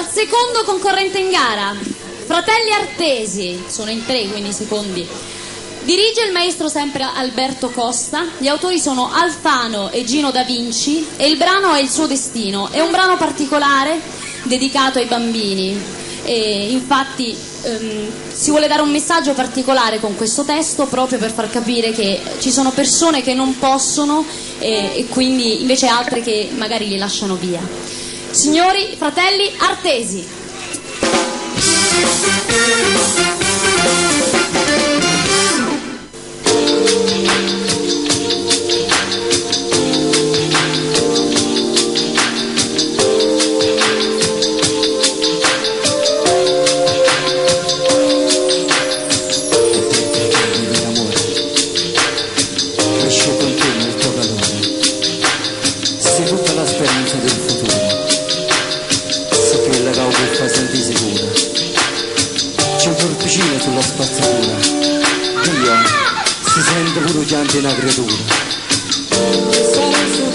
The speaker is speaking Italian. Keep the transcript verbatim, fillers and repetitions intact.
al secondo concorrente in gara, Fratelli Artesi, sono in tre quindi i secondi. Dirige il maestro sempre Alberto Costa, gli autori sono Alfano e Gino Da Vinci e il brano è Il suo destino. È un brano particolare dedicato ai bambini e infatti ehm, si vuole dare un messaggio particolare con questo testo proprio per far capire che ci sono persone che non possono e, e quindi invece altre che magari li lasciano via. Signori Fratelli Artesi. Sulla spazzatura Dio si sente pure chiante una creatura. Sono